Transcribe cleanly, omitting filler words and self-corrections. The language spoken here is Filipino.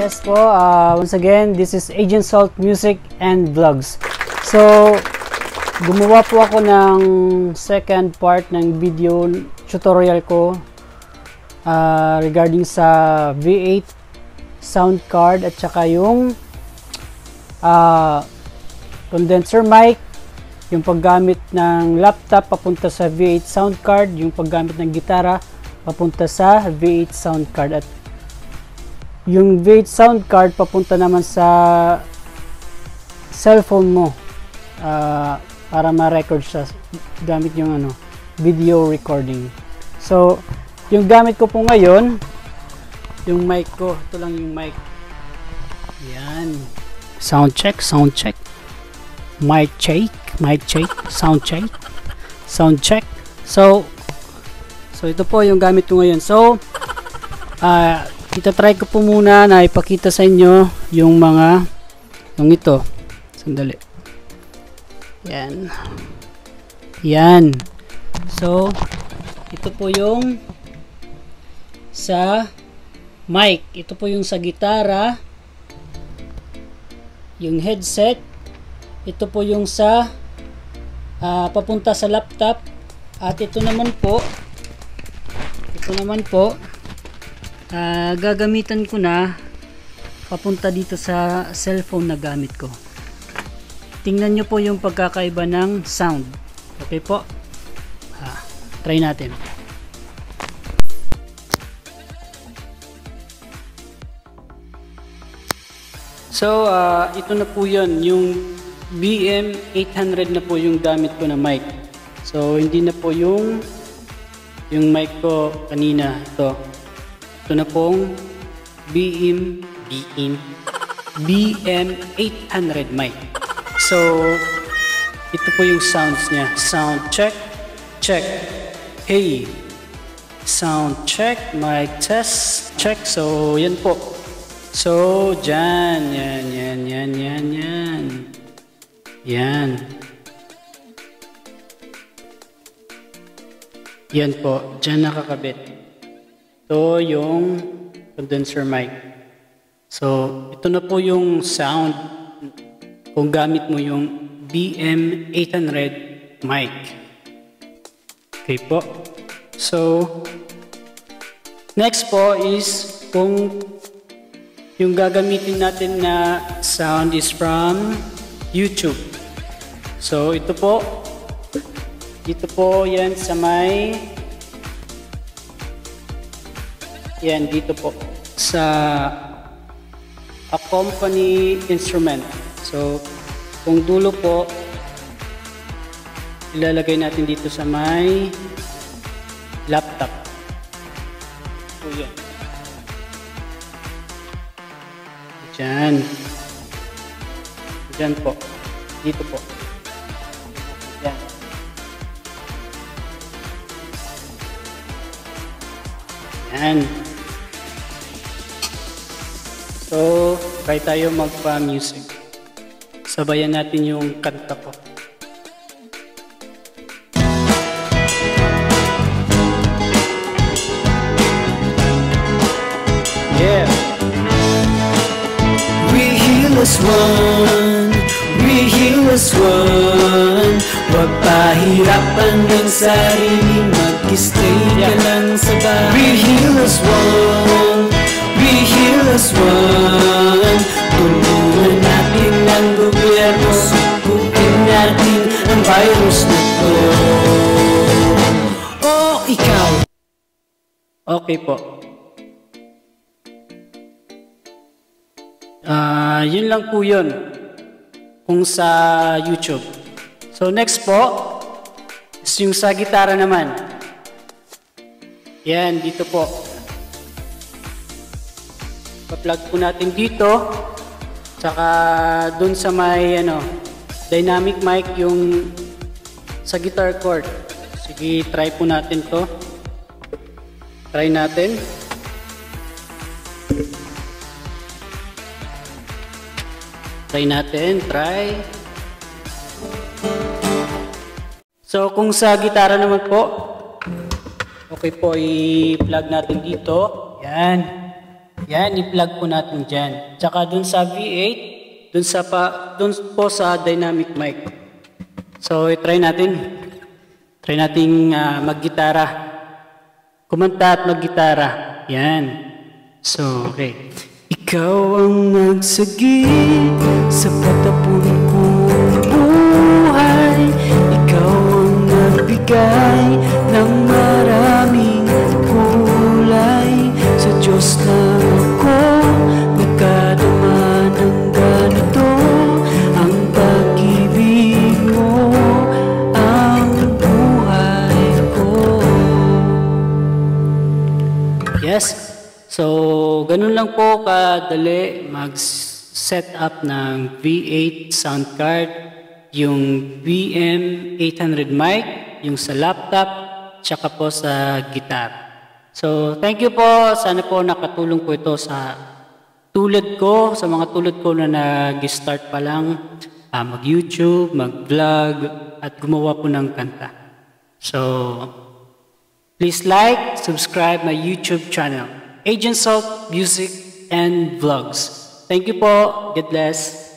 Yes po, once again, this is Agent Salt Music and Vlogs. So, gumawa po ako ng second part ng video tutorial ko regarding sa V8 sound card at saka yung condenser mic, yung paggamit ng laptop papunta sa V8 sound card, yung paggamit ng gitara papunta sa V8 sound card, at yung V8 sound card papunta naman sa cellphone mo para ma-record siya gamit yung video recording. So, yung gamit ko po ngayon, yung mic ko, ito lang yung mic. Yan. Sound check, sound check. Mic check, mic check, sound check. Sound check. So ito po yung gamit ko ngayon. So, itatry ko po muna na ipakita sa inyo yung ito. Sandali. Yan. Yan. So, ito po yung sa mic. Ito po yung sa gitara. Yung headset. Ito po yung sa papunta sa laptop. At ito naman po gagamitan ko na papunta dito sa cellphone na gamit ko. Tingnan nyo po yung pagkakaiba ng sound. Okay po? Try natin. So, ito na po yun. Yung BM800 na po yung gamit ko na mic. So, hindi na po yung mic ko kanina. Ito na pong BM800 mic. So, ito po yung sounds niya. Sound check, check. Hey. Sound check, mic test, check. So, yan po. So, dyan. Yan. Yan po. Dyan nakakabit. Ito yung condenser mic. So, ito na po yung sound kung gamit mo yung BM800 mic. Okay po. So, next po is kung yung gagamitin natin na sound is from YouTube. So, ito po. Dito po yan sa may yan dito po sa accompany instrument. So, kung dulo po ilalagay natin dito sa may laptop. So, yan. Diyan po. Dito po. Yan. Yan. So, try tayo magpa-music. Sabayan natin yung kanta ko. Yeah. We heal as one, we heal as one. Huwag pahirapan ng sarili, mag-stay ka lang sa bahay. We heal as one, we heal as one. Tulungan natin ang gobyerno, sukutin natin ang virus na to. Oh, ikaw. Okay po. Yun lang po yun kung sa YouTube. So next po is yung sa gitara naman. Yan, dito po. Pa-plug po natin dito. Tsaka dun sa may dynamic mic yung sa guitar cord. Sige, try po natin to. Try natin. Try. So, kung sa gitara naman po, okay po, i-plug natin dito. Yan. Yan, i-plug po natin dyan. Tsaka dun sa V8, dun po sa dynamic mic. So, i-try natin. Try nating mag-gitara. Kumanta at mag-gitara. Yan. So, okay. Ikaw ang nagsagip sa patapon kong buhay. Ikaw ang nagbigay ng maraming kulay. Sa Diyos lang ako nakadama ng ganito. Ang pag-ibig mo ang buhay ko. Yes. So, ganun lang po kadali mag-set up ng V8 sound card, yung VM800 mic, yung sa laptop, tsaka po sa guitar. So, thank you po. Sana po nakatulong po ito sa tulad ko, sa mga tulad ko na nag-start pa lang mag-YouTube, mag-vlog, at gumawa po ng kanta. So, please like, subscribe my YouTube channel. Agent Salt Music and Vlogs. Thank you po. God bless.